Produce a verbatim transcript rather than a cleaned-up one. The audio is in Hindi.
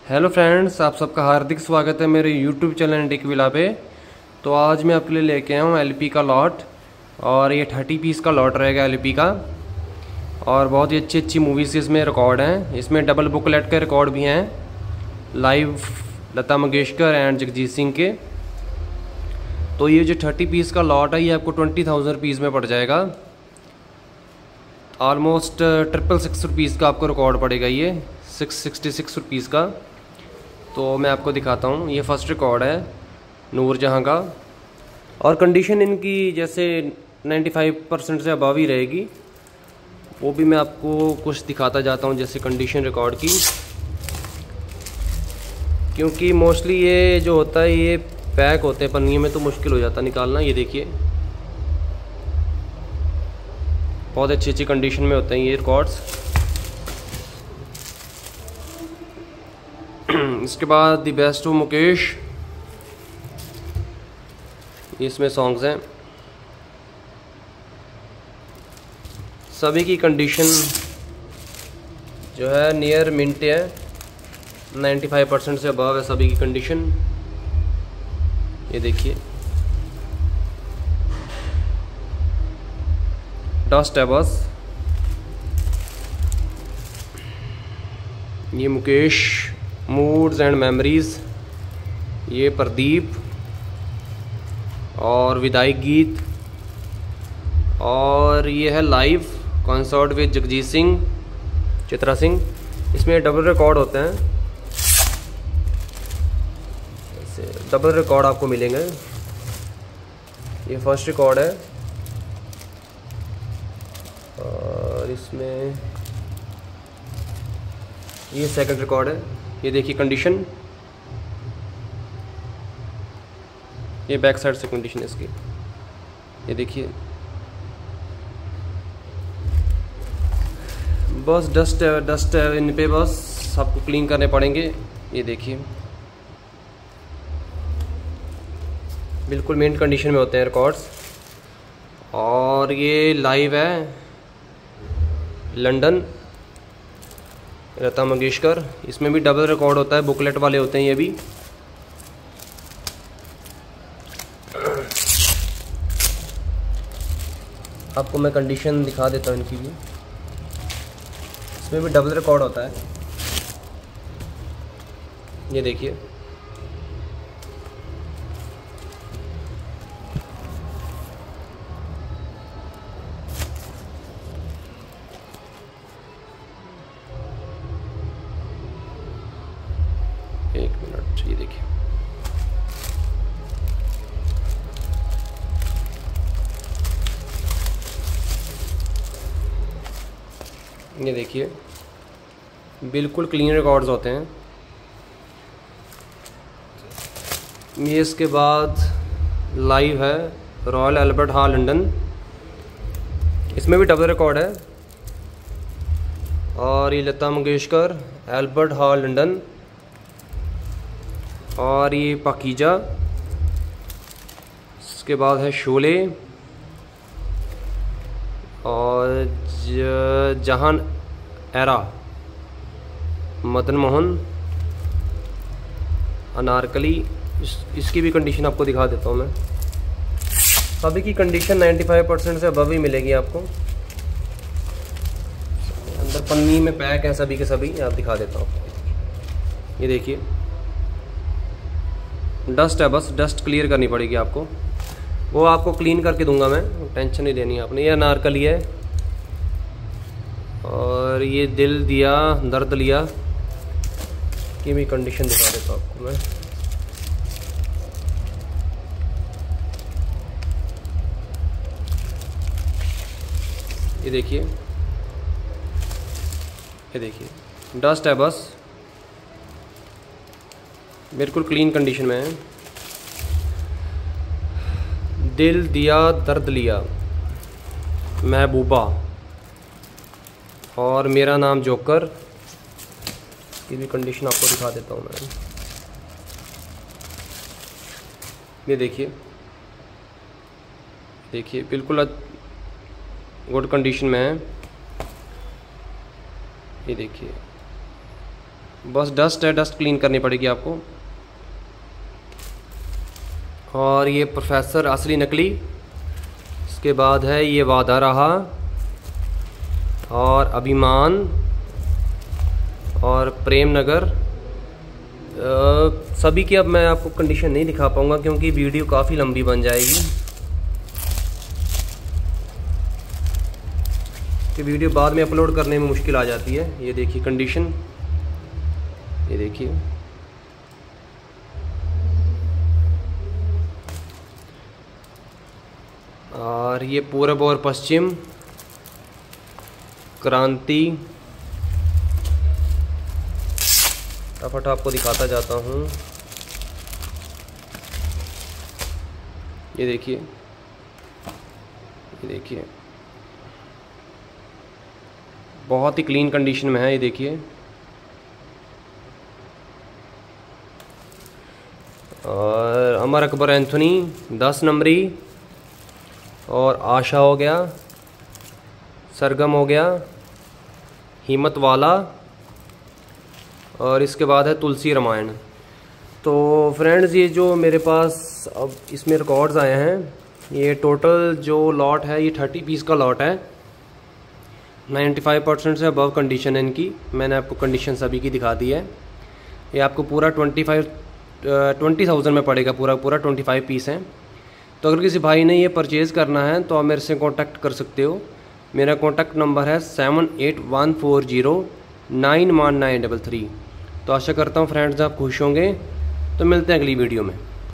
हेलो फ्रेंड्स, आप सबका हार्दिक स्वागत है मेरे यूट्यूब चैनल टेक विला पे। तो आज मैं आपके लिए लेके आया हूँ एलपी का लॉट, और ये थर्टी पीस का लॉट रहेगा एलपी का। और बहुत ही अच्छी अच्छी मूवीज़ इसमें रिकॉर्ड हैं। इसमें डबल बुकलेट के रिकॉर्ड भी हैं, लाइव लता मंगेशकर एंड जगजीत सिंह के। तो ये जो थर्टी पीस का लॉट है ये आपको ट्वेंटी थाउजेंड रुपीज़ में पड़ जाएगा। ऑलमोस्ट ट्रिपल सिक्स रुपीज़ का आपको रिकॉर्ड पड़ेगा, ये सिक्स सिक्सटी सिक्स रुपीज़ का। तो मैं आपको दिखाता हूँ, ये फर्स्ट रिकॉर्ड है नूरजहाँ का, और कंडीशन इनकी जैसे पचानवे परसेंट से अबव ही रहेगी। वो भी मैं आपको कुछ दिखाता जाता हूँ, जैसे कंडीशन रिकॉर्ड की, क्योंकि मोस्टली ये जो होता है ये पैक होते हैं पन्नी में, तो मुश्किल हो जाता है निकालना। ये देखिए बहुत अच्छी अच्छी कंडीशन में होते हैं ये रिकॉर्ड्स। इसके बाद द बेस्ट ऑफ मुकेश, इसमें सॉन्ग्स हैं। सभी की कंडीशन जो है नियर मिंट है, पचानवे परसेंट से अबव है सभी की कंडीशन। ये देखिए डस्ट है बस। ये मुकेश मूड्स एंड मेमोरीज, ये प्रदीप और विदाई गीत, और ये है live concert with Jagjit Singh, Chitra Singh. इसमें डबल रिकॉर्ड होते हैं, ऐसे डबल रिकॉर्ड आपको मिलेंगे। ये फर्स्ट रिकॉर्ड है, और इसमें ये सेकंड रिकॉर्ड है। ये देखिए कंडीशन, ये बैक साइड से कंडीशन है इसकी। ये देखिए बस डस्ट है, डस्ट है इन पे, बस आपको क्लीन करने पड़ेंगे। ये देखिए बिल्कुल मेन कंडीशन में होते हैं रिकॉर्ड्स। और ये लाइव है लंदन लता मंगेशकर, इसमें भी डबल रिकॉर्ड होता है, बुकलेट वाले होते हैं ये भी। आपको मैं कंडीशन दिखा देता हूँ इनकी भी, इसमें भी डबल रिकॉर्ड होता है। ये देखिए एक मिनट, ये देखिए ये देखिए बिल्कुल क्लीन रिकॉर्ड्स होते हैं ये। इसके बाद लाइव है रॉयल एल्बर्ट हॉल लंदन, इसमें भी डबल रिकॉर्ड है। और ये Lata Mangeshkar Albert Hall London, और ये पाकीजा। इसके बाद है शोले, और जहान एरा, मदन मोहन, अनारकली। इस, इसकी भी कंडीशन आपको दिखा देता हूँ मैं। सभी की कंडीशन पचानवे परसेंट से अबव ही मिलेगी आपको। अंदर पन्नी में पैक है सभी के सभी, आप दिखा देता हूँ। ये देखिए डस्ट है बस, डस्ट क्लियर करनी पड़ेगी आपको, वो आपको क्लीन करके दूंगा मैं, टेंशन नहीं लेनी आपने। ये अनारकली है, और ये दिल दिया दर्द लिया की भी कंडीशन दिखा देता हूँ आपको मैं। ये देखिए ये देखिए डस्ट है बस, बिल्कुल क्लीन कंडीशन में है। दिल दिया दर्द लिया, महबूबा, और मेरा नाम जोकर। ये भी कंडीशन आपको दिखा देता हूँ मैं। ये देखिए देखिए बिल्कुल गुड कंडीशन में है। ये देखिए बस डस्ट है, डस्ट क्लीन करनी पड़ेगी आपको। और ये प्रोफेसर असली नकली, इसके बाद है ये वादा रहा और अभिमान और प्रेम नगर। आ, सभी की अब मैं आपको कंडीशन नहीं दिखा पाऊँगा क्योंकि वीडियो काफ़ी लंबी बन जाएगी, कि वीडियो बाद में अपलोड करने में मुश्किल आ जाती है। ये देखिए कंडीशन, ये देखिए और ये पूरब और पश्चिम क्रांति। फटाफट आपको दिखाता जाता हूँ। ये देखिए, ये देखिए बहुत ही क्लीन कंडीशन में है। ये देखिए और अमर अकबर एंथोनी दस नंबरी और आशा हो गया, सरगम हो गया, हिम्मत वाला और इसके बाद है तुलसी रामायण। तो फ्रेंड्स ये जो मेरे पास अब इसमें रिकॉर्ड्स आए हैं, ये टोटल जो लॉट है ये थर्टी पीस का लॉट है। पचानवे परसेंट से अबव कंडीशन है इनकी। मैंने आपको कंडीशन सभी की दिखा दी है। ये आपको पूरा ट्वेंटी फाइव ट्वेंटी थाउजेंड में पड़ेगा, पूरा पूरा ट्वेंटी फाइव पीस हैं। तो अगर किसी भाई ने ये परचेज़ करना है तो आप मेरे से कांटेक्ट कर सकते हो। मेरा कांटेक्ट नंबर है seven eight one four zero nine one nine double three. तो आशा करता हूँ फ्रेंड्स आप खुश होंगे। तो मिलते हैं अगली वीडियो में।